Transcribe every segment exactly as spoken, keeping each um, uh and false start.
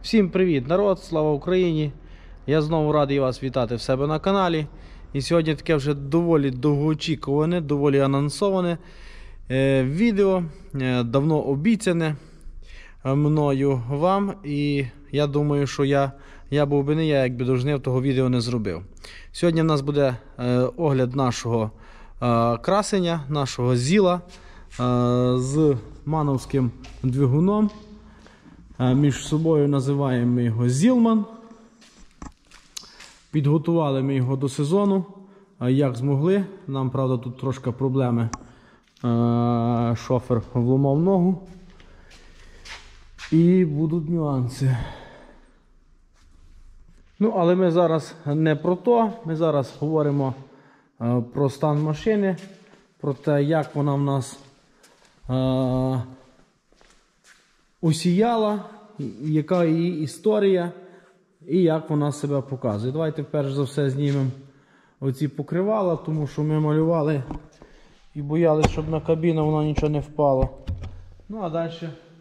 Всім привіт, народ, слава Україні! Я знову радий вас вітати в себе на каналі. І сьогодні таке вже доволі довгоочікуване, доволі анонсоване е, відео, е, давно обіцяне мною вам. І я думаю, що я, я був би не я, якби Довжнев того відео не зробив. Сьогодні в нас буде е, огляд нашого е, красення, нашого зіла е, з мановським двигуном. Між собою називаємо ми його Зілман. Підготували ми його до сезону, як змогли. Нам, правда, тут трошки проблеми. Шофер вломав ногу. І будуть нюанси. Ну, але ми зараз не про то. Ми зараз говоримо про стан машини, про те, як вона в нас усіяла, яка її історія і як вона себе показує. Давайте перш за все знімемо оці покривала, тому що ми малювали і боялися, щоб на кабіну воно нічого не впало. Ну а далі.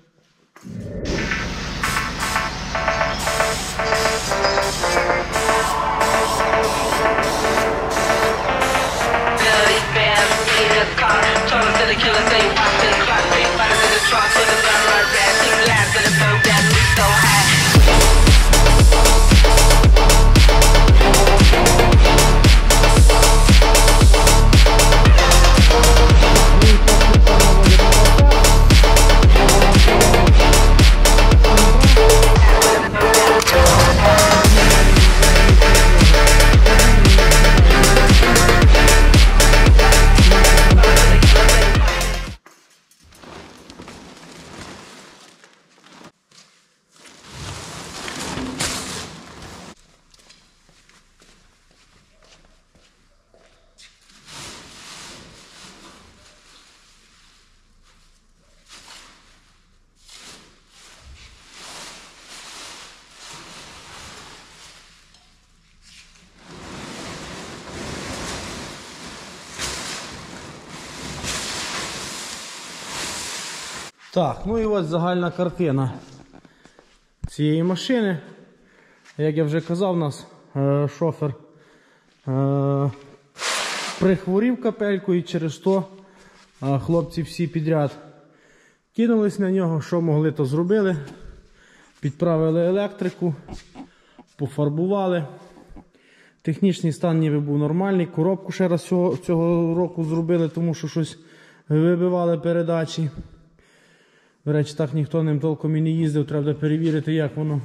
Так, ну і ось загальна картина цієї машини. Як я вже казав, у нас е, шофер е, прихворів капельку, і через то е, хлопці всі підряд кинулись на нього, що могли, то зробили. Підправили електрику, пофарбували. Технічний стан ніби був нормальний. Коробку ще раз цього, цього року зробили, тому що щось вибивали передачі. До речі, так ніхто ним толком і не їздив, треба перевірити, як воно.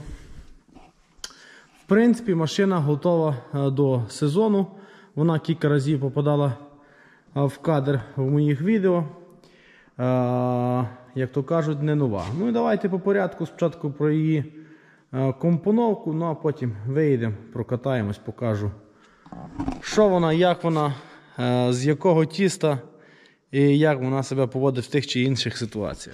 В принципі, машина готова до сезону. Вона кілька разів попадала в кадр в моїх відео. Як то кажуть, не нова. Ну і давайте по порядку, спочатку про її компоновку, ну а потім виїдемо, прокатаємось, покажу, що вона, як вона, з якого тіста і як вона себе поводить в тих чи інших ситуаціях.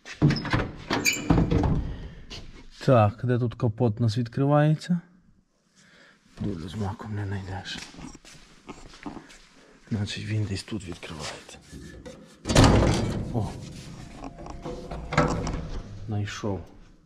Так, де тут капот у нас відкривається? Долю з маком не знайдеш. Значить він десь тут відкривається. О! Знайшов.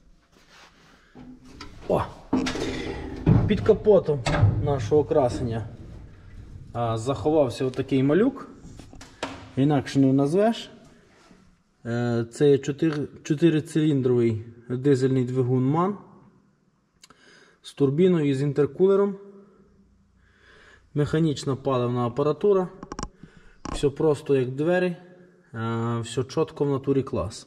О! Під капотом нашого красення а, заховався отакий малюк. Інакше не назвеш. Це є чотирициліндровий дизельний двигун МАН з турбіною і з інтеркулером. Механічна паливна апаратура. Все просто як двері. Все чітко в натурі клас.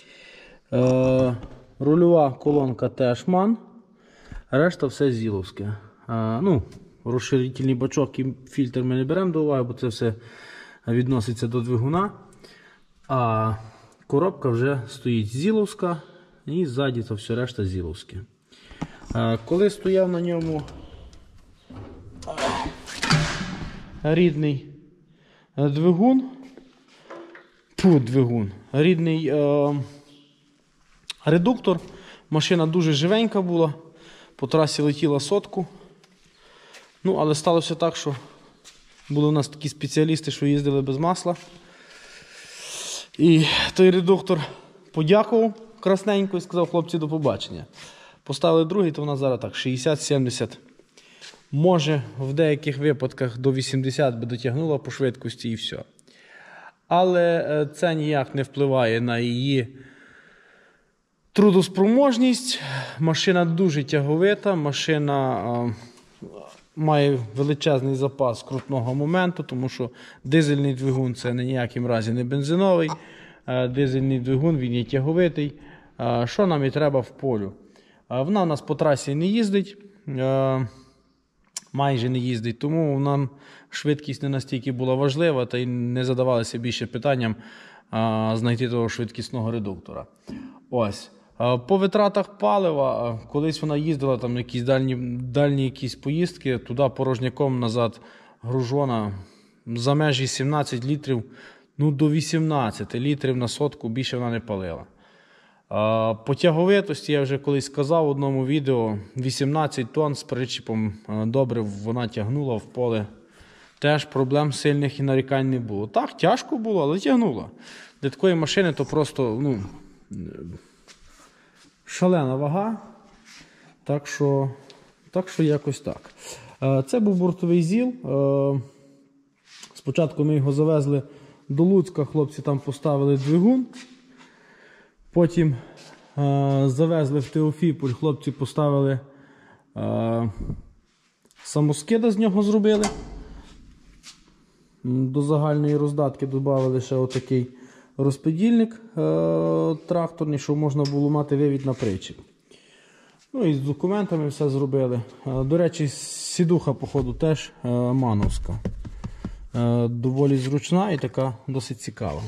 Рульова колонка теж МАН. Решта все зіловське. Ну, розширительний бачок і фільтр ми не беремо до уваги, бо це все відноситься до двигуна. А коробка вже стоїть зіловська, і ззаді то все решта зіловське. Коли стояв на ньому рідний двигун, фу, двигун, рідний е, редуктор, машина дуже живенька була, по трасі летіла сотку. Ну, але сталося так, що були у нас такі спеціалісти, що їздили без масла. І той редуктор подякував красненько і сказав: хлопці, до побачення. Поставили другий, то вона зараз так шістдесят-сімдесят. Може в деяких випадках до вісімдесят би дотягнула по швидкості і все. Але це ніяк не впливає на її трудоспроможність. Машина дуже тяговита, машина має величезний запас крутного моменту, тому що дизельний двигун це ні ніяким разі не бензиновий. Дизельний двигун, він є тяговитий. Що нам і треба в полю? Вона у нас по трасі не їздить, майже не їздить, тому нам швидкість не настільки була важлива, та й не задавалися більше питанням знайти того швидкісного редуктора. Ось. По витратах палива, колись вона їздила там на якісь дальні, дальні якісь поїздки, туди порожняком назад гружона за межі сімнадцять літрів, ну до вісімнадцяти літрів на сотку більше вона не палила. По тяговитості, я вже колись сказав в одному відео, вісімнадцять тонн з причіпом добре вона тягнула в поле. Теж проблем сильних і нарікань не було. Так, тяжко було, але тягнула. Для такої машини то просто, ну, шалена вага. Так що, так що якось так. Це був бортовий ЗІЛ. Спочатку ми його завезли до Луцька, хлопці там поставили двигун. Потім е, завезли в Теофіполь, хлопці поставили е, самоскида, з нього зробили. До загальної роздатки додали ще отакий розподільник е, тракторний, щоб можна було мати вивід на причіп. Ну і з документами все зробили. Е, до речі, сідуха, походу, теж е, мановська. Е, доволі зручна і така досить цікава.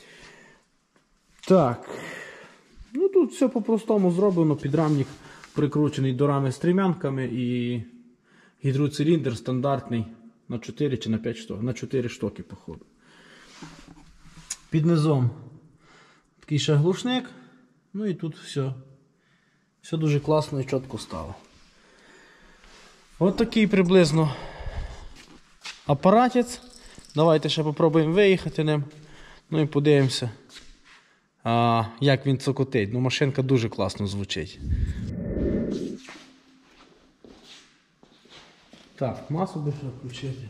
Так. Ну, тут все по-простому зроблено, підрамник прикручений до рами стрімянками і гідроциліндр стандартний на чотири чи на п'ять шток, на чотири штоки, походу. Під низом такий ще глушник, ну і тут все, все дуже класно і чітко стало. Ось такий приблизно апаратець. Давайте ще попробуємо виїхати ним, ну і подивимося. А, як він цокотить. Ну, машинка дуже класно звучить. Так, масу би ще включити.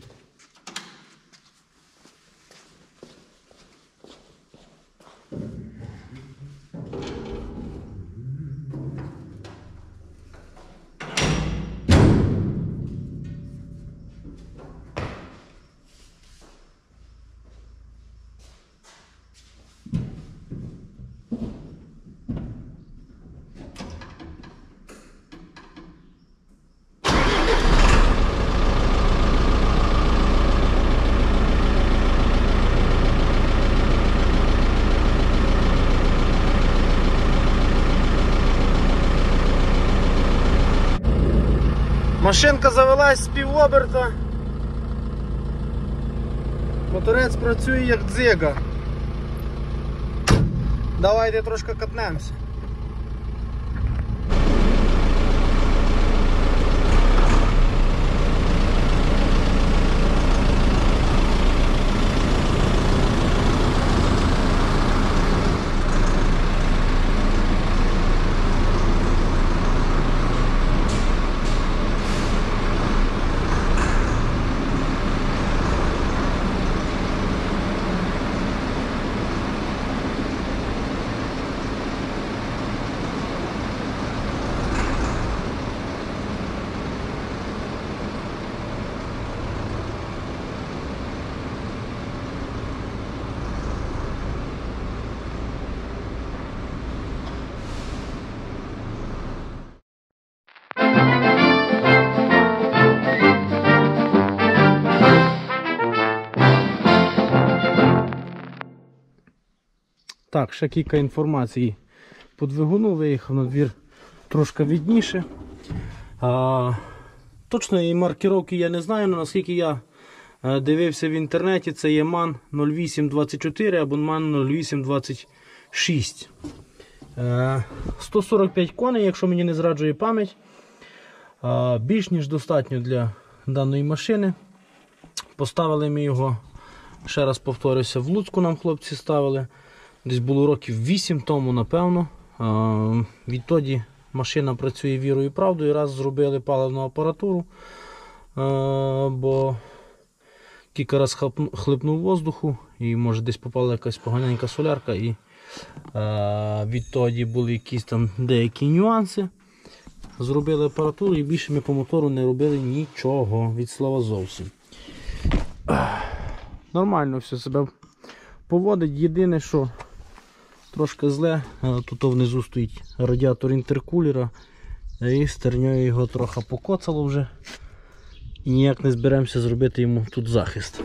Машинка завелась з півоберта. Моторець працює як дзига. Давайте трошки катнемося. Так, ще кілька інформації по двигуну. Виїхав на двір трошки відніше. А, точної маркировки я не знаю, але наскільки я дивився в інтернеті, це є МАН нуль вісім двадцять чотири або МАН нуль вісім двадцять шість. А, сто сорок п'ять коней, якщо мені не зраджує пам'ять. А, більш ніж достатньо для даної машини. Поставили ми його, ще раз повторюся, в Луцьку нам хлопці ставили. Десь було років вісім тому, напевно. Відтоді машина працює вірою і правдою. Раз зробили паливну апаратуру, бо кілька раз хлипнув воздуху і може десь попала якась поганенька солярка, і відтоді були якісь там деякі нюанси. Зробили апаратуру і більше ми по мотору не робили нічого, від слова зовсім. Нормально все себе поводить. Єдине, що трошки зле, тут внизу стоїть радіатор інтеркулера, і стерньою його трохи покоцало вже. І ніяк не зберемося зробити йому тут захист.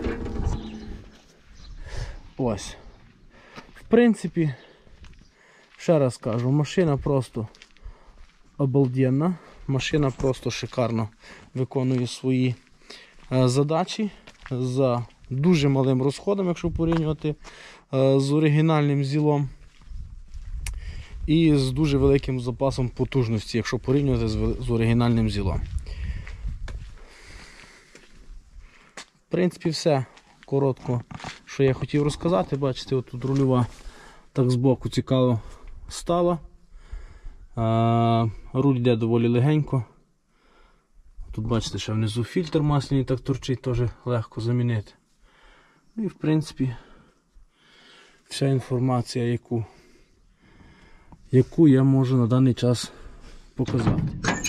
Ось. В принципі, ще раз кажу, машина просто обалденна. Машина просто шикарно виконує свої задачі за дуже малим розходом, якщо порівнювати з оригінальним зілом. І з дуже великим запасом потужності, якщо порівнювати з оригінальним зілом. В принципі, все коротко, що я хотів розказати. Бачите, от тут рульова так збоку цікаво стала. А, руль йде доволі легенько. Тут бачите, що внизу фільтр масляний так торчить, теж легко замінити. І в принципі вся інформація, яку, яку я можу на даний час показати.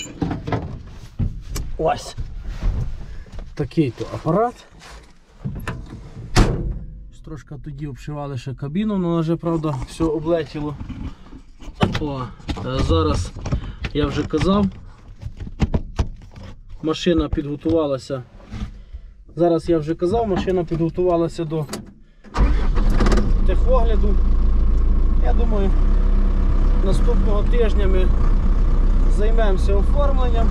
Ось такий-то апарат. Трошки тоді обшивали ще кабіну, але вже, правда, все облетіло. О, зараз я вже казав, машина підготувалася. Зараз я вже казав, машина підготувалася до техогляду. Я думаю, наступного тижня ми займемося оформленням.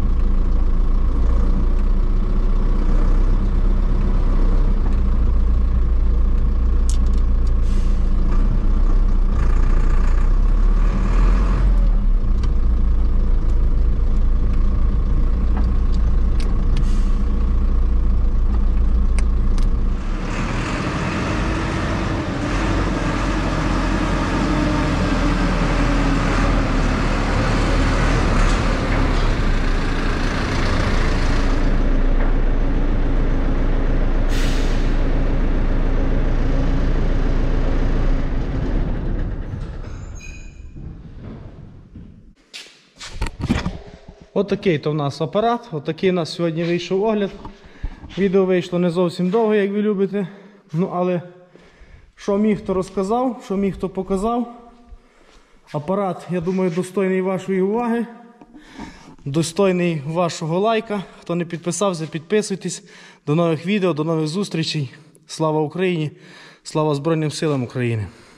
Отакий то в нас апарат, отакий у нас сьогодні вийшов огляд. Відео вийшло не зовсім довго, як ви любите. Ну, але що міг, то розказав, що міг, то показав. Апарат, я думаю, достойний вашої уваги, достойний вашого лайка. Хто не підписався, підписуйтесь. До нових відео, до нових зустрічей. Слава Україні! Слава Збройним силам України!